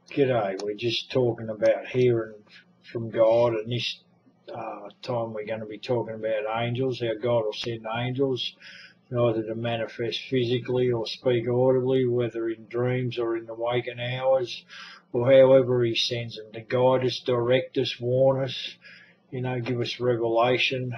G'day. We're just talking about hearing from God, and this time we're going to be talking about angels, how God will send angels either to manifest physically or speak audibly, whether in dreams or in the waking hours, or however he sends them to guide us, direct us, warn us, give us revelation.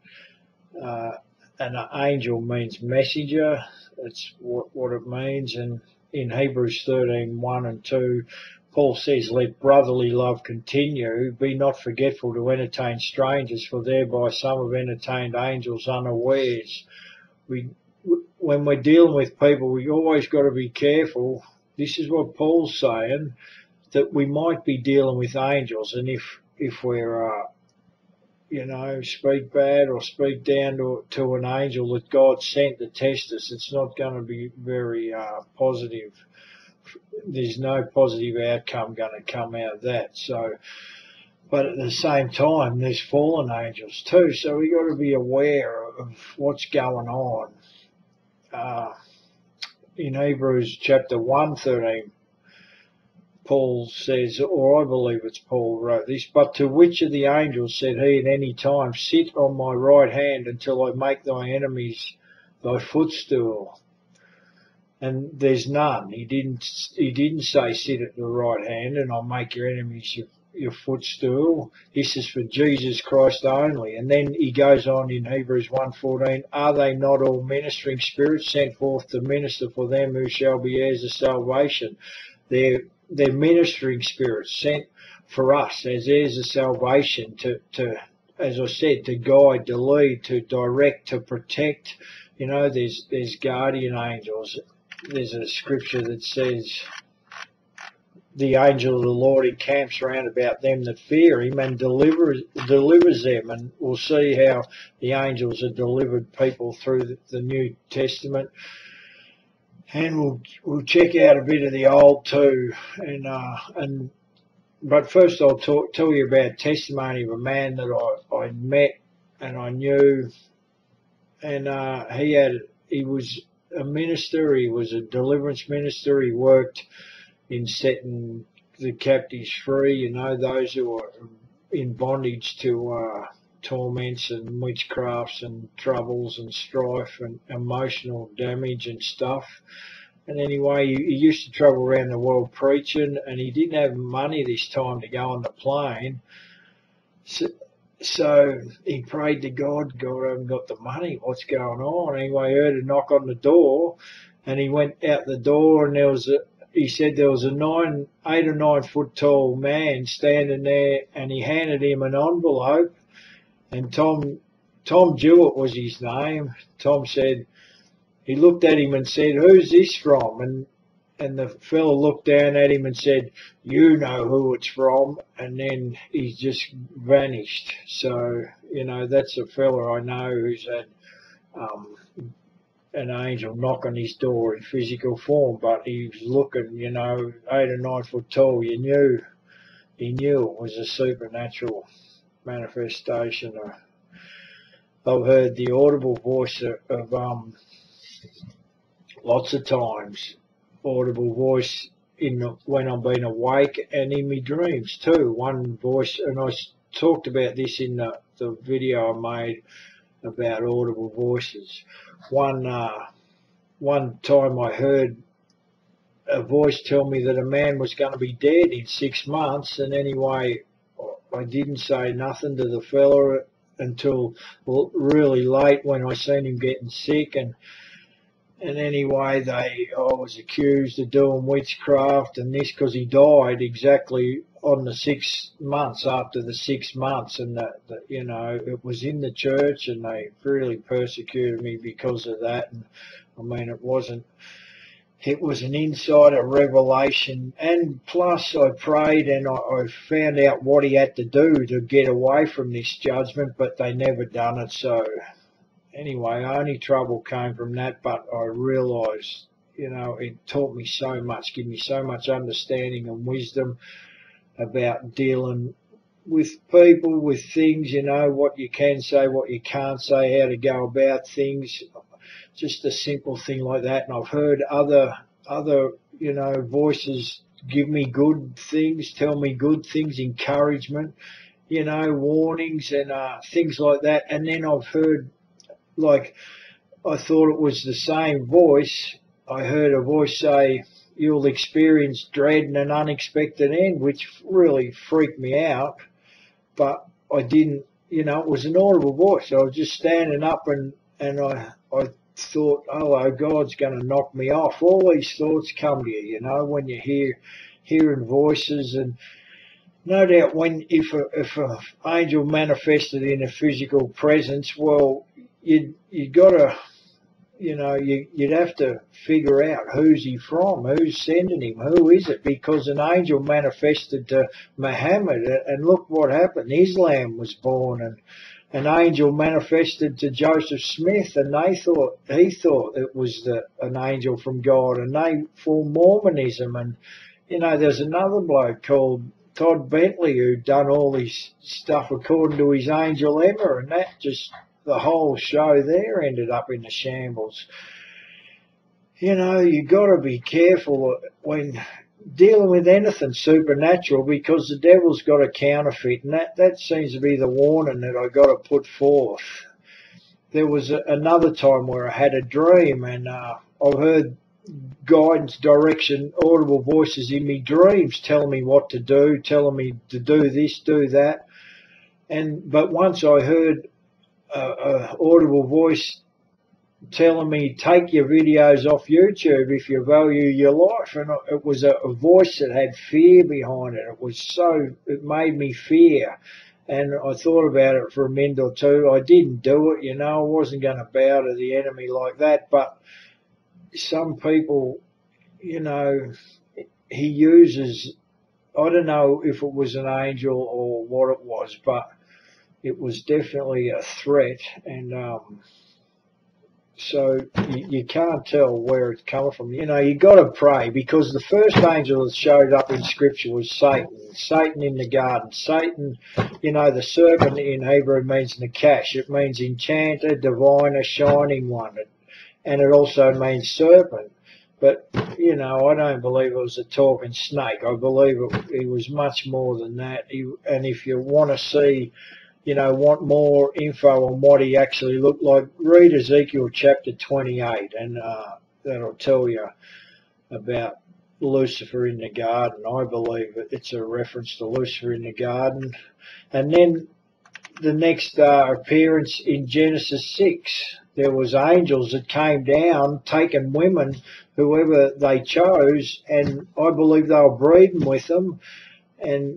And an angel means messenger. That's what it means. And in Hebrews 13:1 and 2, Paul says, "Let brotherly love continue. Be not forgetful to entertain strangers, for thereby some have entertained angels unawares." When we're dealing with people, we always got to be careful. This is what Paul's saying, that we might be dealing with angels, and if we're speak bad or speak down to an angel that God sent to test us, it's not going to be very positive. There's no positive outcome going to come out of that. So, but at the same time, there's fallen angels too. So we got to be aware of what's going on. In Hebrews chapter 1:13, Paul says, or I believe it's Paul wrote this, "But to which of the angels said he at any time, Sit on my right hand until I make thy enemies thy footstool?" And there's none. He didn't say, "Sit at the right hand and I'll make your enemies your footstool." This is for Jesus Christ only. And then he goes on in Hebrews 1:14, "Are they not all ministering spirits sent forth to minister for them who shall be heirs of salvation?" They're ministering spirits sent for us as heirs of salvation to, as I said, to guide, to lead, to direct, to protect. There's guardian angels. There's a scripture that says, "The angel of the Lord encamps round about them that fear him and delivers them." And we'll see how the angels have delivered people through the New Testament. And we'll check out a bit of the Old too. But first I'll tell you about a testimony of a man that I met and I knew. And he was a minister. He was a deliverance minister. He worked in setting the captives free, those who are in bondage to torments and witchcrafts and troubles and strife and emotional damage and stuff. And anyway, he used to travel around the world preaching, and he didn't have money this time to go on the plane. So he prayed to God, "God, I haven't got the money. What's going on?" Anyway, he heard a knock on the door, and he went out the door, and he said there was a 8 or 9 foot tall man standing there, and he handed him an envelope. And Tom Jewett was his name. Tom said, he looked at him and said, "Who's this from?" And the fellow looked down at him and said, "You know who it's from." And then he just vanished. So, that's a fellow I know who's had an angel knock on his door in physical form, but he was looking, 8 or 9 foot tall. He knew it was a supernatural manifestation. I've heard the audible voice of lots of times, audible voice when I've been awake and in my dreams too. One voice, and I talked about this in the video I made about audible voices. One time I heard a voice tell me that a man was going to be dead in 6 months, and anyway, I didn't say nothing to the fella until really late when I seen him getting sick, and anyway, I was accused of doing witchcraft and this, because he died exactly on the 6 months, after the 6 months, and it was in the church, and they really persecuted me because of that. And I mean, it was an insider revelation, and plus I prayed and I found out what he had to do to get away from this judgment, but they never done it. So anyway, only trouble came from that, but I realised, it taught me so much, gave me so much understanding and wisdom about dealing with people, with things, what you can say, what you can't say, how to go about things, just a simple thing like that. And I've heard other voices give me good things, tell me good things, encouragement, you know, warnings and things like that. And then I've heard, like, I thought it was the same voice. I heard a voice say, you'll experience dread and an unexpected end, which really freaked me out. But I didn't, you know, it was an audible voice. I was just standing up and I thought, oh, God's going to knock me off. All these thoughts come to you, you know, when you hearing voices. And no doubt if an angel manifested in a physical presence, well, you got to, you know, you'd have to figure out who's he from, who's sending him, who is it? Because an angel manifested to Muhammad, and look what happened. Islam was born, and an angel manifested to Joseph Smith, and he thought it was an angel from God, and they formed Mormonism. And you know, there's another bloke called Todd Bentley who done all this stuff according to his angel Emma, and that just, the whole show there ended up in the shambles. You know, you got to be careful when dealing with anything supernatural, because the devil's got a counterfeit, and that seems to be the warning that I got to put forth. There was another time where I had a dream, and I've heard guidance, direction, audible voices in me dreams telling me what to do, telling me to do this, do that. But once I heard a audible voice telling me, take your videos off YouTube if you value your life. And it was a voice that had fear behind it. It made me fear. And I thought about it for a minute or two. I didn't do it, you know, I wasn't going to bow to the enemy like that. But some people, you know, he uses, I don't know if it was an angel or what it was, but it was definitely a threat. And so you can't tell where it's coming from. You know, you got to pray, because the first angel that showed up in Scripture was Satan in the garden. Satan, you know, the serpent in Hebrew means nakash. It means enchanter, diviner, shining one. And it also means serpent. But, you know, I don't believe it was a talking snake. I believe it was much more than that. And if you want to see, you know, want more info on what he actually looked like, read Ezekiel chapter 28, and that'll tell you about Lucifer in the garden. I believe it's a reference to Lucifer in the garden. And then the next appearance in Genesis 6, there was angels that came down, taking women, whoever they chose, and I believe they were breeding with them, and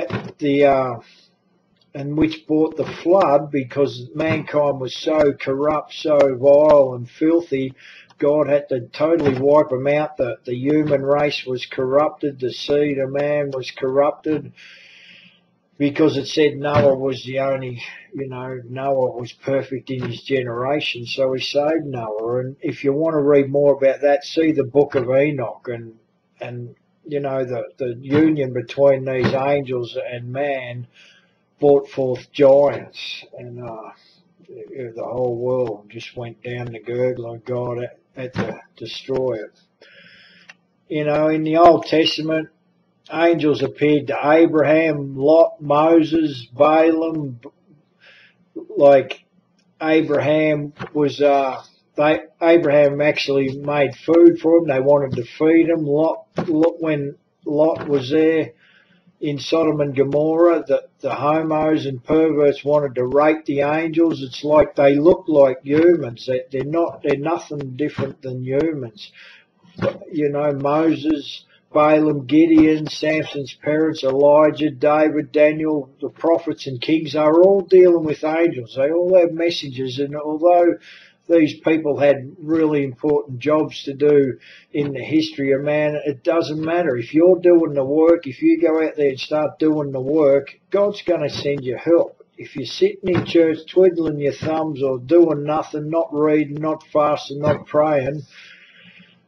and which brought the flood, because mankind was so corrupt, so vile and filthy. God had to totally wipe them out. The human race was corrupted. The seed of man was corrupted, because it said Noah was the only, you know, Noah was perfect in his generation, so he saved Noah. And if you want to read more about that, see the book of Enoch, and you know, the union between these angels and man brought forth giants, and the whole world just went down the gurgler. God had to destroy it. You know, in the Old Testament, angels appeared to Abraham, Lot, Moses, Balaam. Like Abraham was, Abraham actually made food for them. They wanted to feed him. When Lot was there in Sodom and Gomorrah, the homos and perverts wanted to rape the angels. It's like they look like humans. They're nothing different than humans. You know, Moses, Balaam, Gideon, Samson's parents, Elijah, David, Daniel, the prophets and kings are all dealing with angels. They all have messages, and although these people had really important jobs to do in the history of man, it doesn't matter. If you're doing the work, if you go out there and start doing the work, God's going to send you help. If you're sitting in church twiddling your thumbs or doing nothing, not reading, not fasting, not praying,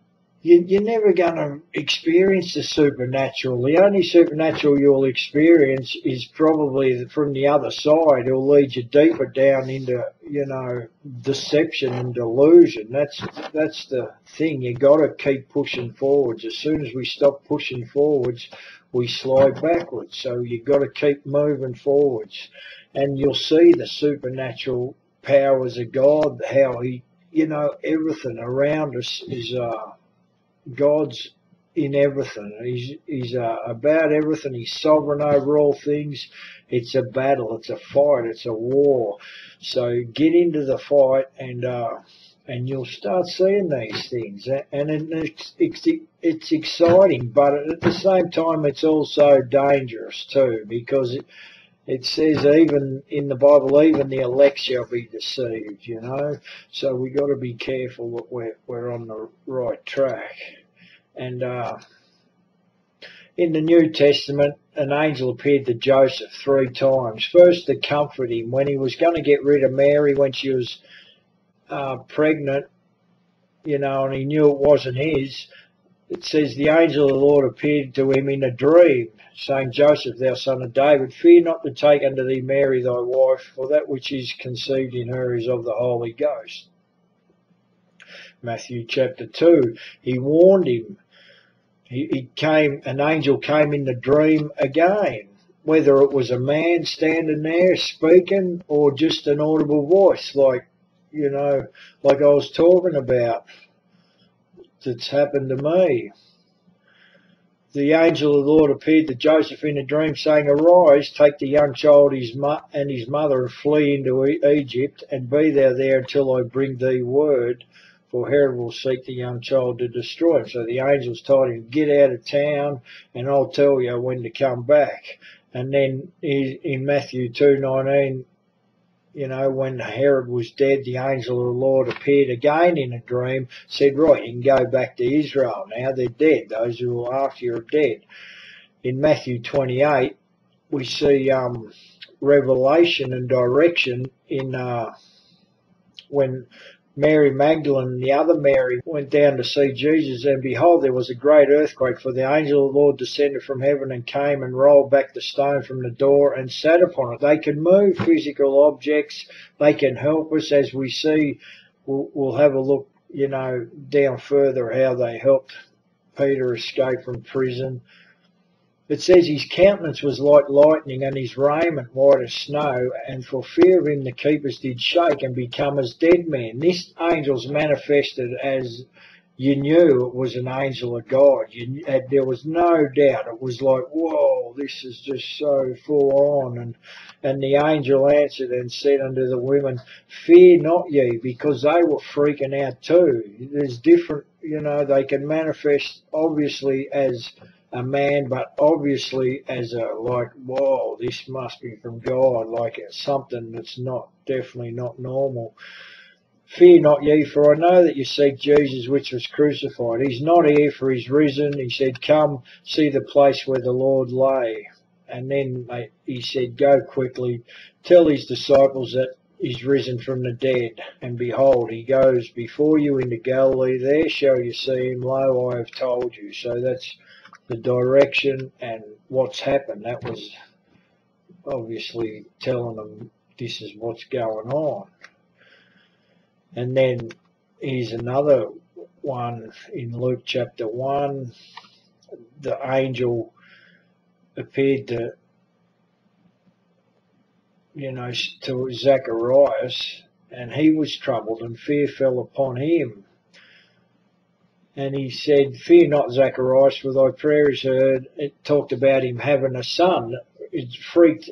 you're never going to experience the supernatural. The only supernatural you'll experience is probably from the other side. It'll lead you deeper down into, deception and delusion. That's the thing. You got to keep pushing forwards. As soon as we stop pushing forwards, we slide backwards. So you got to keep moving forwards, and you'll see the supernatural powers of God. How He, everything around us is. God's in everything. He's about everything. He's sovereign over all things. It's a battle. It's a fight. It's a war. So get into the fight, and you'll start seeing these things. And it's exciting, but at the same time, it's also dangerous too, because it says even in the Bible, even the elect shall be deceived, So we got to be careful that we're on the right track. And in the New Testament, an angel appeared to Joseph 3 times. First to comfort him when he was going to get rid of Mary when she was pregnant, and he knew it wasn't his. It says the angel of the Lord appeared to him in a dream, saying, Joseph, thou son of David, fear not to take unto thee Mary thy wife, for that which is conceived in her is of the Holy Ghost. Matthew chapter 2, he warned him. An angel came in the dream again, whether it was a man standing there speaking or just an audible voice, like I was talking about, that's happened to me. The angel of the Lord appeared to Joseph in a dream, saying, Arise, take the young child and his mother, and flee into Egypt, and be thou there until I bring thee word, for Herod will seek the young child to destroy him. So the angels told him, get out of town, and I'll tell you when to come back. And then in Matthew 2:19, when Herod was dead, the angel of the Lord appeared again in a dream, said, right, you can go back to Israel now. They're dead. Those who are after you are dead. In Matthew 28, we see revelation and direction in when Mary Magdalene and the other Mary went down to see Jesus, and behold, there was a great earthquake, for the angel of the Lord descended from heaven and came and rolled back the stone from the door and sat upon it. They can move physical objects. They can help us, as we see. We'll have a look, down further how they helped Peter escape from prison. It says his countenance was like lightning, and his raiment white as snow, and for fear of him the keepers did shake and become as dead men. This angel's manifested as you knew it was an angel of God. There was no doubt. It was like, whoa, this is just so full on. And the angel answered and said unto the women, fear not ye, because they were freaking out too. There's different, they can manifest obviously as a man, but obviously as whoa, this must be from God, like it's something that's definitely not normal. Fear not ye, for I know that you seek Jesus which was crucified. He's not here, for he's risen. He said, come see the place where the Lord lay. And then he said, go quickly, tell his disciples that he's risen from the dead. And behold, he goes before you into Galilee. There shall you see him. Lo, I have told you. So that's the direction and what's happened. That was obviously telling them this is what's going on. And then here's another one in Luke chapter 1. The angel appeared to Zacharias, and he was troubled, and fear fell upon him. And he said, fear not, Zacharias, for thy prayer is heard. It talked about him having a son. It freaked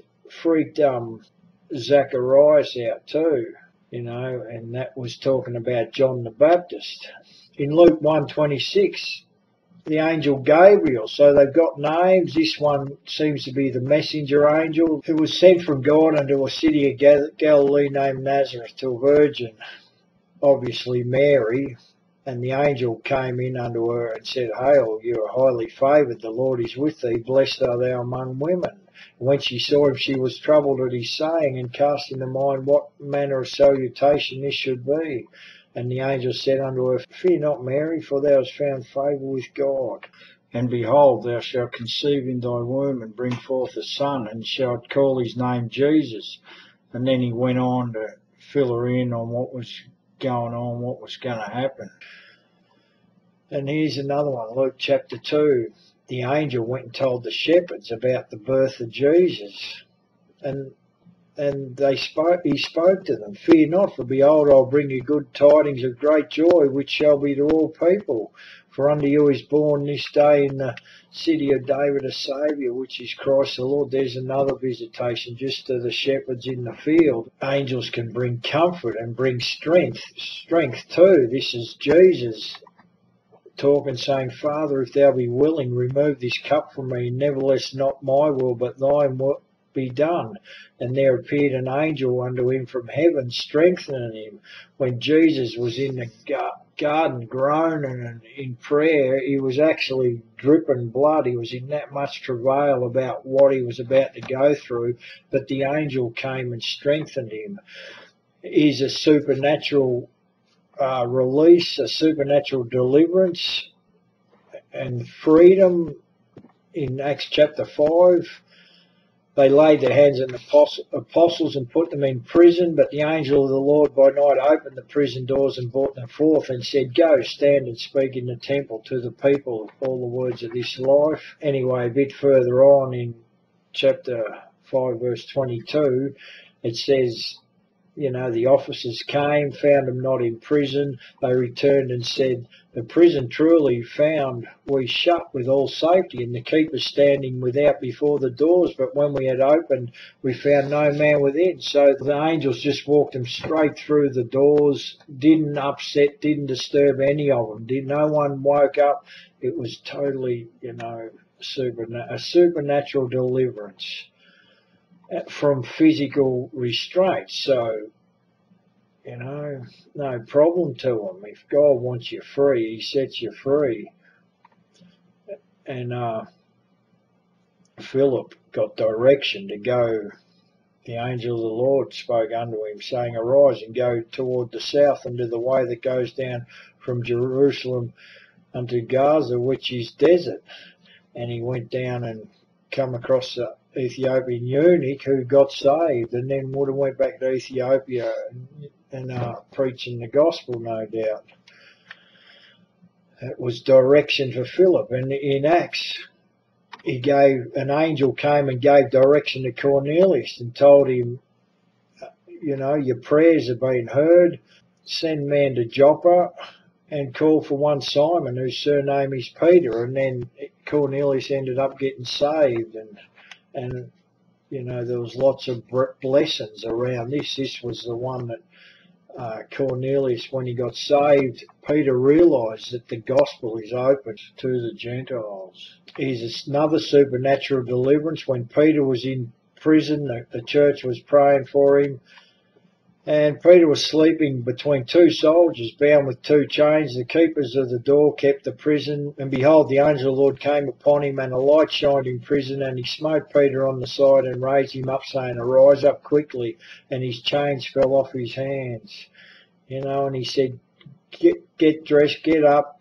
Zacharias out too, and that was talking about John the Baptist. In Luke 1:26, the angel Gabriel, so they've got names. This one seems to be the messenger angel, who was sent from God unto a city of Galilee named Nazareth, to a virgin, obviously Mary. And the angel came in unto her and said, Hail, you are highly favoured, the Lord is with thee, blessed art thou among women. And when she saw him, she was troubled at his saying, and cast in her mind what manner of salutation this should be. And the angel said unto her, Fear not, Mary, for thou hast found favour with God. And behold, thou shalt conceive in thy womb, and bring forth a son, and shalt call his name Jesus. And then he went on to fill her in on what was going on, what was going to happen. And here's another one, Luke chapter 2. The angel went and told the shepherds about the birth of Jesus. And he spoke to them, Fear not, for behold, I'll bring you good tidings of great joy, which shall be to all people. For unto you is born this day in the city of David a Saviour, which is Christ the Lord. There's another visitation just to the shepherds in the field. Angels can bring comfort and bring strength too. This is Jesus talking, saying, Father, if thou be willing, remove this cup from me. Nevertheless, not my will, but thine will be done. And there appeared an angel unto him from heaven, strengthening him. When Jesus was in the garden groaning and in prayer, he was actually dripping blood. He was in that much travail about what he was about to go through, but the angel came and strengthened him. He's a supernatural release, a supernatural deliverance and freedom. In Acts chapter 5, they laid their hands on the apostles and put them in prison, but the angel of the Lord by night opened the prison doors and brought them forth and said, Go, stand and speak in the temple to the people all the words of this life. Anyway, a bit further on in chapter 5 verse 22, it says, the officers came, found them not in prison. They returned and said, The prison truly found we shut with all safety, and the keepers standing without before the doors. But when we had opened, we found no man within. So the angels just walked them straight through the doors, didn't upset, didn't disturb any of them. No one woke up. It was totally, a supernatural deliverance from physical restraints. So, no problem to them. If God wants you free, he sets you free. And Philip got direction to go. The angel of the Lord spoke unto him, saying, Arise and go toward the south unto the way that goes down from Jerusalem unto Gaza, which is desert. And he went down and come across the Ethiopian eunuch who got saved, and then would have went back to Ethiopia and preaching the gospel, no doubt. It was direction for Philip. And in Acts, an angel came and gave direction to Cornelius and told him, your prayers have been heard. Send man to Joppa and call for one Simon, whose surname is Peter. And then Cornelius ended up getting saved, and there was lots of blessings around this. This was the one that Cornelius, when he got saved, Peter realised that the gospel is open to the Gentiles. Here's another supernatural deliverance. When Peter was in prison, the church was praying for him, and Peter was sleeping between two soldiers, bound with two chains. The keepers of the door kept the prison, and behold, the angel of the Lord came upon him, and a light shined in prison, and he smote Peter on the side and raised him up, saying, Arise up quickly, and his chains fell off his hands. And he said, get dressed, get up,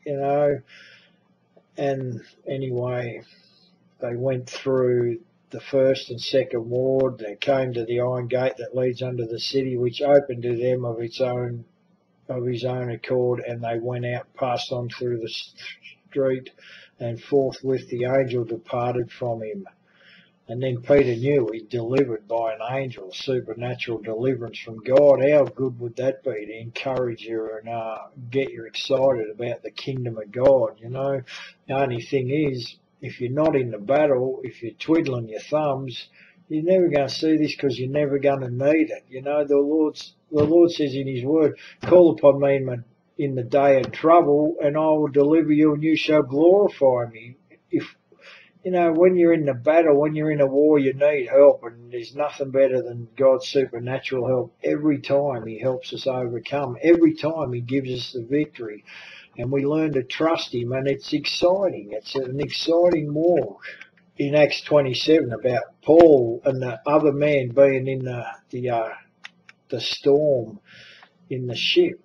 and anyway, they went through the first and second ward. They came to the iron gate that leads under the city, which opened to them of his own accord, and they went out, passed on through the street, and forthwith the angel departed from him. And then Peter knew he'd delivered by an angel, supernatural deliverance from God. How good would that be to encourage you and get you excited about the kingdom of God? The only thing is, if you're not in the battle, if you're twiddling your thumbs, you're never going to see this, because you're never going to need it. The Lord says in his word, Call upon me in the day of trouble, and I will deliver you, and you shall glorify me. When you're in the battle, when you're in a war, you need help, and there's nothing better than God's supernatural help. Every time he helps us overcome, every time he gives us the victory, and we learn to trust him, and it's exciting. It's an exciting walk. In Acts 27, about Paul and the other man being in the storm in the ship,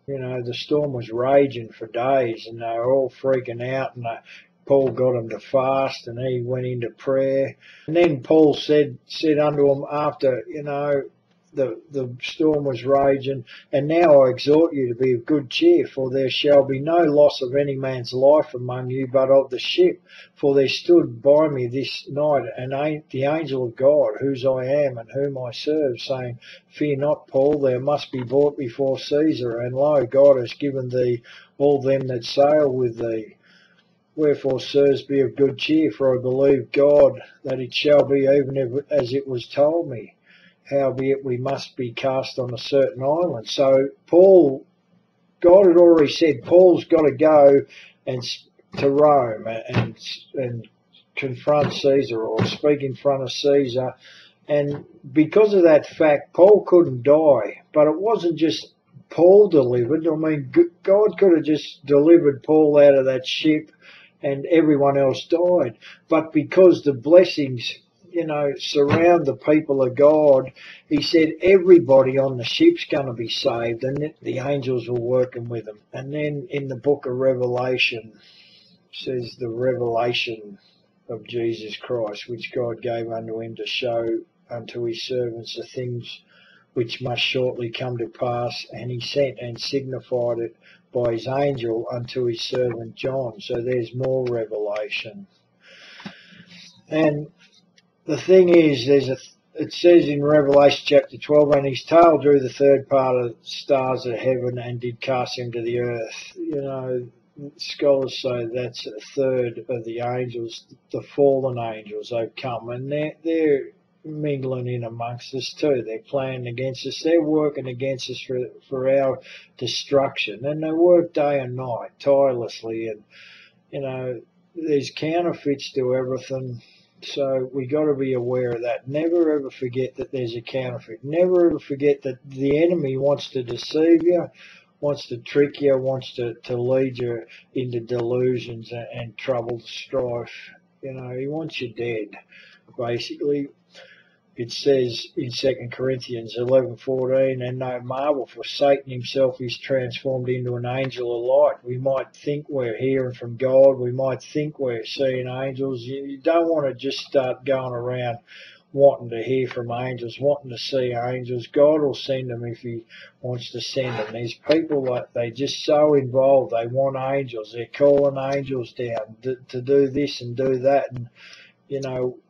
You know, the storm was raging for days, and they were all freaking out, and Paul got them to fast, and he went into prayer. And then Paul said unto them after, you know, the storm was raging, and now I exhort you to be of good cheer, for there shall be no loss of any man's life among you, but of the ship. For there stood by me this night the angel of God, whose I am and whom I serve, saying, Fear not, Paul, thou must be brought before Caesar, and lo, God has given thee all them that sail with thee. Wherefore, sirs, be of good cheer, for I believe God that it shall be even as it was told me. Howbeit we must be cast on a certain island. So Paul, God had already said, Paul's got to go to Rome and confront Caesar, or speak in front of Caesar. And because of that fact, Paul couldn't die. But it wasn't just Paul delivered. I mean, God could have just delivered Paul out of that ship and everyone else died. But because the blessings, you know, surround the people of God, he said everybody on the ship's going to be saved, and the angels were working with them. And then in the book of Revelation, it says the revelation of Jesus Christ, which God gave unto him to show unto his servants the things which must shortly come to pass, and he sent and signified it by his angel unto his servant John. So there's more revelation. And the thing is, it says in Revelation chapter 12, and his tail drew the third part of the stars of heaven and did cast them to the earth. You know, scholars say that's a third of the angels, the fallen angels. They've come, and they're mingling in amongst us too. They're planning against us. They're working against us for our destruction, and they work day and night tirelessly. And you know, there's counterfeits to everything. So we got to be aware of that. Never ever forget that there's a counterfeit. Never ever forget that the enemy wants to deceive you, wants to trick you, wants to lead you into delusions and trouble, strife. You know, he wants you dead, basically. It says in 2 Corinthians 11:14, and no marvel, for Satan himself is transformed into an angel of light. We might think we're hearing from God. We might think we're seeing angels. You don't want to just start going around wanting to hear from angels, wanting to see angels. God will send them if he wants to send them. There's people that they just so involved. They want angels. They're calling angels down to do this and do that. And, you know,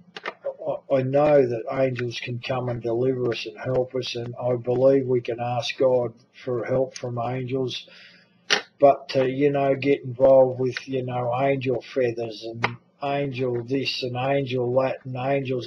I know that angels can come and deliver us and help us, and I believe we can ask God for help from angels. But to, you know, get involved with, you know, angel feathers and angel this and angel that and angels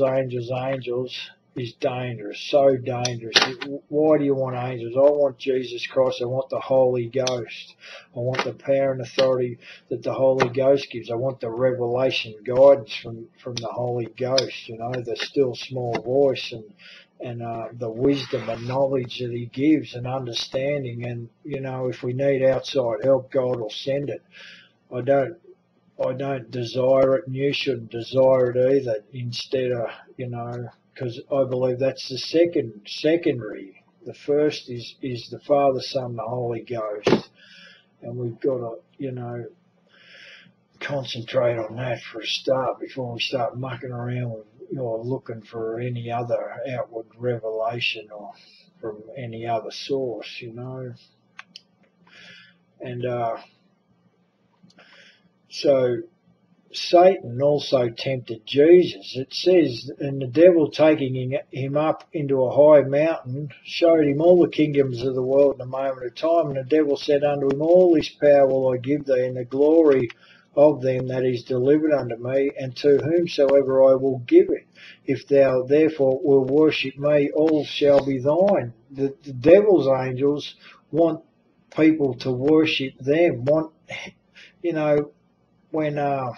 is dangerous, so dangerous. Why do you want angels? I want Jesus Christ. I want the Holy Ghost. I want the power and authority that the Holy Ghost gives. I want the revelation guidance from the Holy Ghost, you know, the still small voice and the wisdom and knowledge that he gives and understanding. And, you know, if we need outside help, God will send it. I don't desire it, and you shouldn't desire it either, instead of, you know, because I believe that's the secondary. The first is the Father, Son, the Holy Ghost. And we've got to, you know, concentrate on that for a start before we start mucking around with, you know, looking for any other outward revelation or from any other source, you know. And so Satan also tempted Jesus. It says, and the devil taking him up into a high mountain showed him all the kingdoms of the world in a moment of time. And the devil said unto him, all this power will I give thee, and the glory of them that is delivered unto me, and to whomsoever I will give it. If thou therefore will worship me, all shall be thine. The devil's angels want people to worship them, you know, when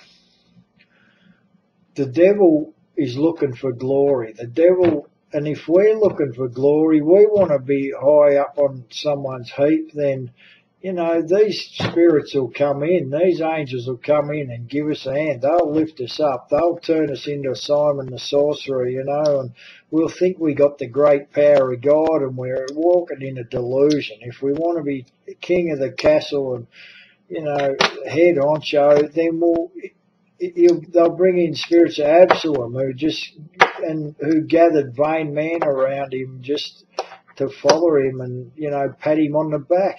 the devil is looking for glory. The devil, and if we're looking for glory, we want to be high up on someone's heap, then you know, these spirits will come in, these angels will come in and give us a hand. They'll lift us up. They'll turn us into Simon the sorcerer, you know, and we'll think we got the great power of God and we're walking in a delusion. If we want to be king of the castle and, you know, head honcho, then they'll bring in spirits of Absalom who gathered vain men around him just to follow him and, you know, pat him on the back.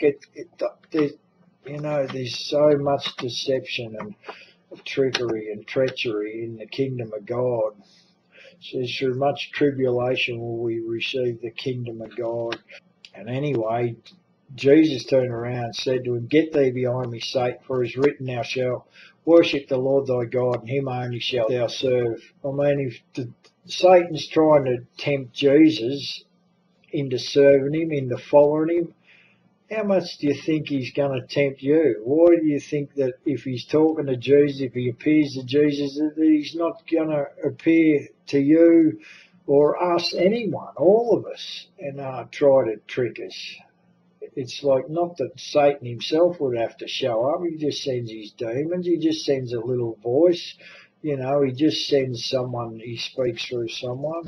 There's so much deception and trickery and treachery in the kingdom of God. So through much tribulation will we receive the kingdom of God. And anyway, Jesus turned around and said to him, "Get thee behind me, Satan, for it is written, thou shalt worship the Lord thy God, and him only shalt thou serve." I mean, if Satan's trying to tempt Jesus into serving him, into following him, how much do you think he's going to tempt you? Why do you think that if he's talking to Jesus, if he appears to Jesus, that he's not going to appear to you or us, anyone, all of us, and try to trick us? It's like, not that Satan himself would have to show up. He just sends his demons. He just sends a little voice. You know, he just sends someone, he speaks through someone.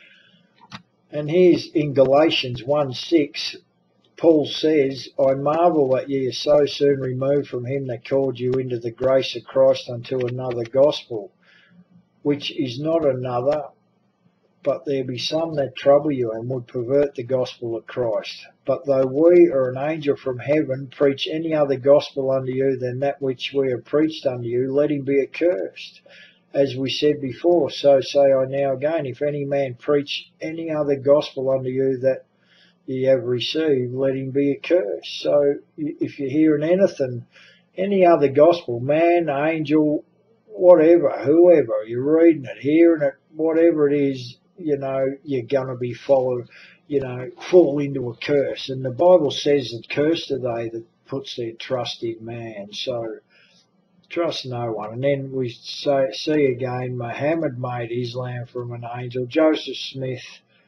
And here's in Galatians 1:6, Paul says, "I marvel that ye are so soon removed from him that called you into the grace of Christ unto another gospel, which is not another, but there be some that trouble you and would pervert the gospel of Christ. But though we or an angel from heaven preach any other gospel unto you than that which we have preached unto you, let him be accursed. As we said before, so say I now again, if any man preach any other gospel unto you that ye have received, let him be accursed." So if you're hearing anything, any other gospel, man, angel, whatever, whoever, you're reading it, hearing it, whatever it is, you know, you're going to be followed, you know, fall into a curse. And the Bible says that cursed are they that puts their trust in man. So trust no one. And then we see again, Muhammad made Islam from an angel. Joseph Smith,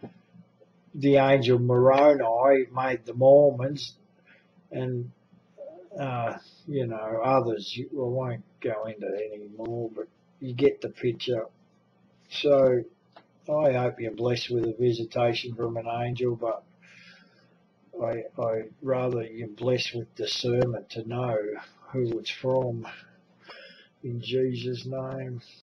the angel Moroni, made the Mormons, and you know, others. I won't go into any more, but you get the picture. So I hope you're blessed with a visitation from an angel, but I rather you're blessed with discernment to know who it's from. In Jesus' name.